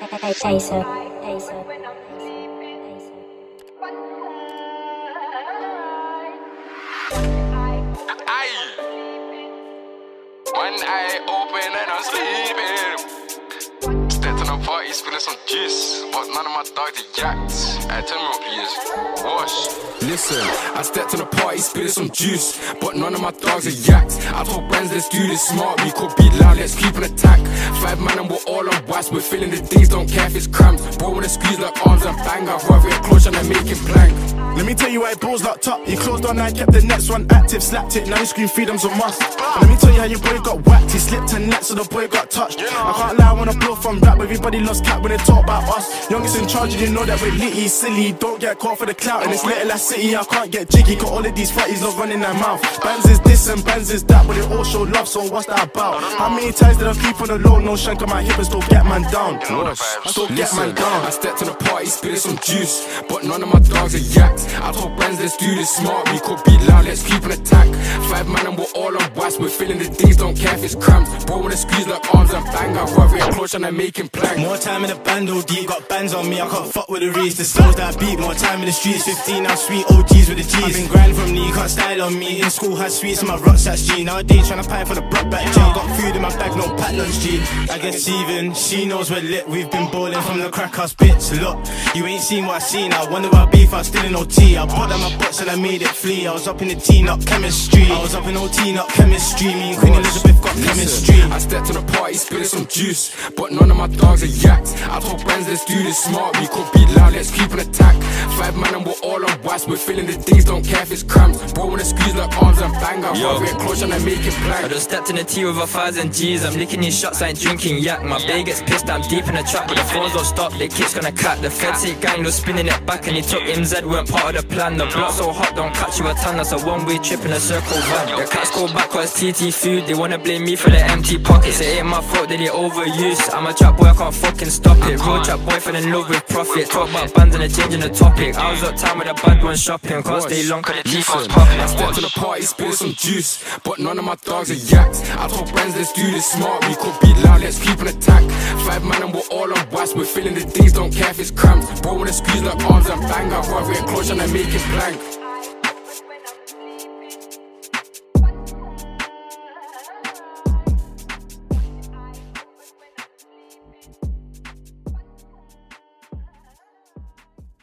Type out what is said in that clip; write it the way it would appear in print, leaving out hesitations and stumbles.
Acer. One eye open and I'm sleeping. Stepped in a party, spilling some juice, but none of my dogs are yacked. Hey, tell me what, please. Wash. Listen, I stepped in a party, spilling some juice, but none of my dogs are yacked. I told brands, let's do this smart, we could be loud, let's keep an attack. 5 man and we're all on wax, we're feeling the things, don't care if it's cramped. Bro, wanna squeeze like arms and bang, I'd rather it close and I make it blank. Let me tell you why bros locked up. You closed on and kept the next one active, slapped it, now you scream freedom's a must. And let me tell you how your boy got whacked. He slipped a net so the boy got touched. I can't lie, I wanna blow from rap, everybody lost cap when they talk about us. Youngest in charge, you know that we're litty, silly. Don't get caught for the clout in this little ass city. I can't get jiggy, got all of these fatties not running their mouth. Bands is this and bands is that, but they all show love, so what's that about? How many times did I keep on the low, no shank on my hip and still get man down? Still get man down. I stepped in a party, spilling some juice, but none of my dogs are yacked. I told brands, let's do this smart, we could be loud, let's keep an attack. 5 man and we're all on wax, we're feeling the things, don't care if it's cramped. Bro, wanna squeeze like arms and bang, I'd rather it close and I make him plank. More time in the band, OD, got bands on me, I can't fuck with the reach. The slows that beat, more time in the streets, 15 now sweet OGs with the G's. I've been grinding from knee, can't style on me. In school had sweets in my rucksacks G. Nowadays tryna pine for the block back G. Got food in my bag, no pack lunch G. I guess even she knows we're lit. We've been bowling from the crack house bitch. Look, you ain't seen what I seen. I wonder why beef, I was still in OT. I put down my butts and I made it flee. I was up in the T, not chemistry. I was up in OT, not chemistry. Me and Queen Elizabeth got chemistry. I stepped in a party, spilling some juice, but none of my dogs are yacked. I told brands, let's do this smart, we could be loud, let's keep an attack. 5 man and we're all on wax, we're feeling the things, don't care if it's cramped. Bro, wanna squeeze like arms and bang, I'd rather it close and I make it blank. I just stepped in the tea with 1,000 G's. I'm licking these shots, I ain't drinking yak. My bae gets pissed, I'm deep in the trap, but the phones don't stop, the kid's gonna cut. The feds hit gang, was spinning it back, and he took MZ, weren't part of the plan. The block so hot, don't catch you a tan, that's a one-way trip in a circle van. The cats go back cause TT food, they wanna blame me for the empty pockets. It ain't my fault that they overuse. I'm a trap boy, I can't fucking stop it. Real trap boy fell in love with profit. Talk about bands and they're changing the topic. I was uptown with a bad one shopping, can't stay long cause the teeth was popping. I stepped to the party, spilling some juice, but none of my dogs are yacked. I told brands, let's do this smart, we could be loud, let's keep an attack. 5 man and we're all on wax, we're feeling the things, don't care if it's cramped. Bro, wanna squeeze like arms and bang, I'd rather it close and I make it blank.